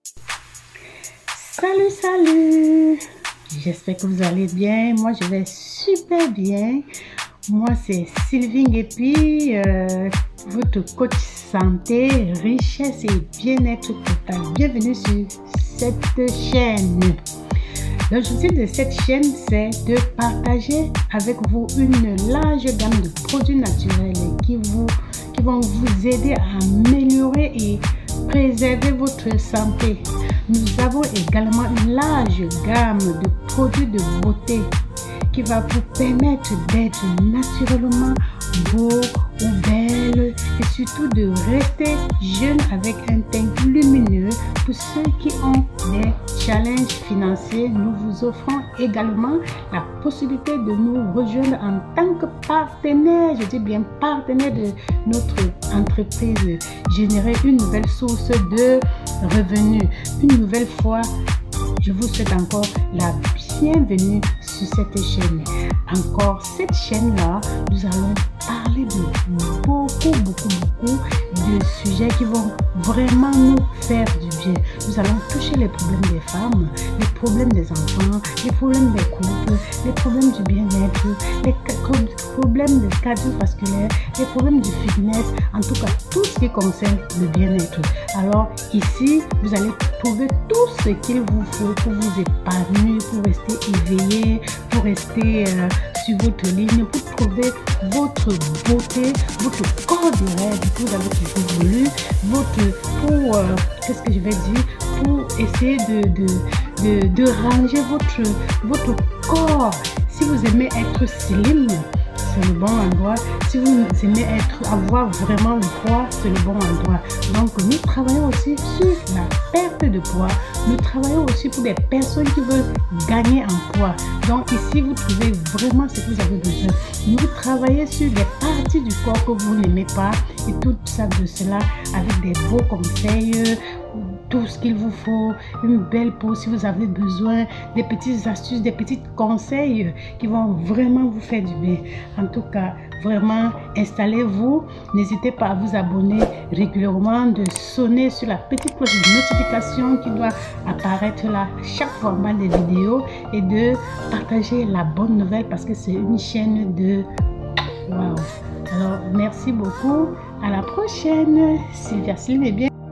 Salut, salut! J'espère que vous allez bien. Moi, je vais super bien. Moi, c'est Sylvie Nguepi, votre coach santé, richesse et bien-être total. Bienvenue sur cette chaîne. L'objectif de cette chaîne, c'est de partager avec vous une large gamme de produits naturels qui vont vous aider à améliorer et préserver votre santé. Nous avons également une large gamme de produits de beauté qui va vous permettre d'être naturellement beau ou belle et surtout de rester jeune avec un teint lumineux. Pour ceux qui ont des challenges financiers, nous vous offrons également la possibilité de nous rejoindre en tant que partenaire, je dis bien partenaire de notre entreprise, générer une nouvelle source de revenus. Une nouvelle fois, je vous souhaite encore la bienvenue sur cette chaîne. Encore cette chaîne-là, nous allons parler de beaucoup de sujets qui vont vraiment nous faire du bien. Nous allons toucher les problèmes des femmes, les problèmes des enfants, les problèmes des couples, les problèmes du bien-être, les problèmes des cardiovasculaires, les problèmes du fitness, en tout cas tout ce qui concerne le bien-être. Alors ici, vous allez trouver tout ce qu'il vous faut pour vous épanouir, pour rester éveillé, pour rester sur votre ligne, pour trouver votre beauté, votre corps de rêve que vous avez toujours voulu, qu'est-ce que je vais dire, pour essayer de ranger votre corps. Si vous aimez être slim, c'est le bon endroit. Si vous aimez avoir vraiment le poids, c'est le bon endroit. Donc nous travaillons aussi sur la perte de poids. Nous travaillons aussi pour des personnes qui veulent gagner en poids. Donc ici vous trouvez vraiment ce que vous avez besoin. Nous travaillons sur des parties du corps que vous n'aimez pas et tout ça de cela avec des beaux conseils, tout ce qu'il vous faut, une belle peau si vous avez besoin, des petites astuces, des petits conseils qui vont vraiment vous faire du bien. En tout cas, vraiment, installez-vous. N'hésitez pas à vous abonner régulièrement, de sonner sur la petite cloche de notification qui doit apparaître là chaque fois en bas des vidéos et de partager la bonne nouvelle parce que c'est une chaîne de wow. Alors, merci beaucoup. À la prochaine. Sylvie est bien.